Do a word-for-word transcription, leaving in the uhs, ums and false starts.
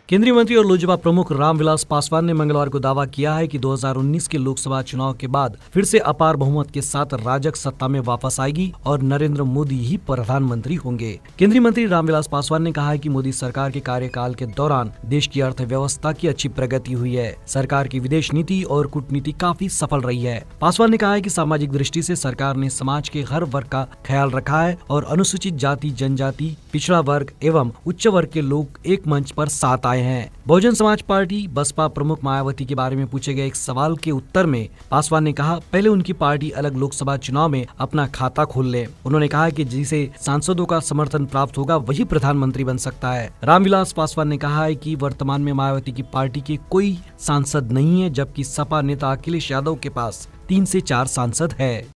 केंद्रीय मंत्री और लोजपा प्रमुख रामविलास पासवान ने मंगलवार को दावा किया है कि दो हज़ार उन्नीस के लोकसभा चुनाव के बाद फिर से अपार बहुमत के साथ राजग सत्ता में वापस आएगी और नरेंद्र मोदी ही प्रधानमंत्री होंगे। केंद्रीय मंत्री रामविलास पासवान ने कहा है कि मोदी सरकार के कार्यकाल के दौरान देश की अर्थव्यवस्था की अच्छी प्रगति हुई है। सरकार की विदेश नीति और कूटनीति काफी सफल रही है। पासवान ने कहा है कि सामाजिक दृष्टि से सरकार ने समाज के हर वर्ग का ख्याल रखा है और अनुसूचित जाति, जनजाति, पिछड़ा वर्ग एवं उच्च वर्ग के लोग एक मंच पर साथ आए हैं। बहुजन समाज पार्टी बसपा प्रमुख मायावती के बारे में पूछे गए एक सवाल के उत्तर में पासवान ने कहा, पहले उनकी पार्टी अलग लोकसभा चुनाव में अपना खाता खोल ले। उन्होंने कहा कि जिसे सांसदों का समर्थन प्राप्त होगा वही प्रधानमंत्री बन सकता है। रामविलास पासवान ने कहा है कि वर्तमान में मायावती की पार्टी के कोई सांसद नहीं है, जबकि सपा नेता अखिलेश यादव के पास तीन से चार सांसद है।